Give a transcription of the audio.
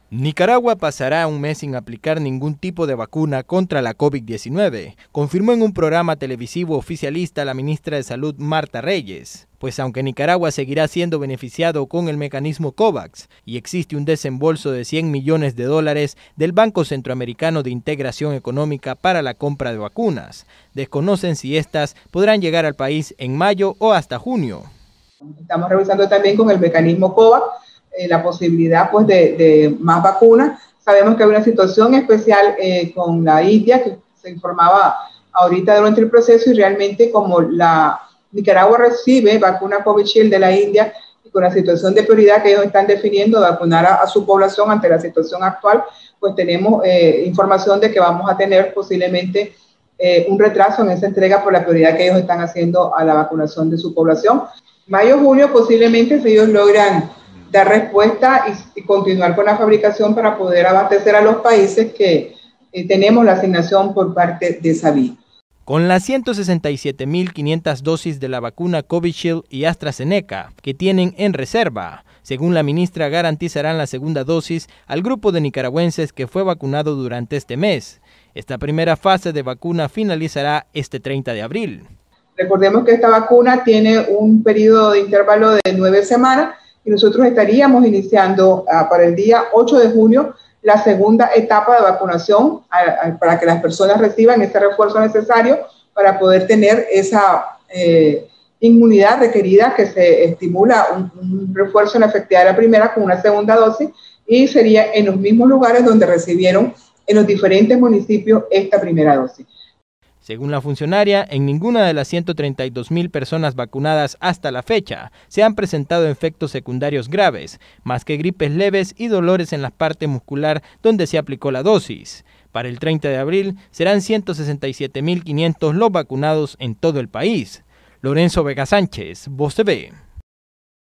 Nicaragua pasará un mes sin aplicar ningún tipo de vacuna contra la COVID-19, confirmó en un programa televisivo oficialista la ministra de Salud Marta Reyes. Pues aunque Nicaragua seguirá siendo beneficiado con el mecanismo COVAX y existe un desembolso de $100 millones del Banco Centroamericano de Integración Económica para la compra de vacunas, desconocen si estas podrán llegar al país en mayo o hasta junio. Estamos revisando también con el mecanismo COVAX la posibilidad pues de más vacunas. Sabemos que hay una situación especial con la India que se informaba ahorita durante el proceso, y realmente como la Nicaragua recibe vacuna Covishield de la India y con la situación de prioridad que ellos están definiendo de vacunar a su población ante la situación actual, pues tenemos información de que vamos a tener posiblemente un retraso en esa entrega por la prioridad que ellos están haciendo a la vacunación de su población. Mayo-junio posiblemente si ellos logran dar respuesta y continuar con la fabricación para poder abastecer a los países que tenemos la asignación por parte de SABI. Con las 167.500 dosis de la vacuna Covishield y AstraZeneca que tienen en reserva, según la ministra, garantizarán la segunda dosis al grupo de nicaragüenses que fue vacunado durante este mes. Esta primera fase de vacuna finalizará este 30 de abril. Recordemos que esta vacuna tiene un periodo de intervalo de 9 semanas y nosotros estaríamos iniciando para el día 8 de junio la segunda etapa de vacunación para que las personas reciban ese refuerzo necesario para poder tener esa inmunidad requerida, que se estimula un refuerzo en la efectividad de la primera con una segunda dosis, y sería en los mismos lugares donde recibieron en los diferentes municipios esta primera dosis. Según la funcionaria, en ninguna de las 132.000 personas vacunadas hasta la fecha se han presentado efectos secundarios graves, más que gripes leves y dolores en la parte muscular donde se aplicó la dosis. Para el 30 de abril serán 167.500 los vacunados en todo el país. Lorenzo Vega Sánchez, Voz TV.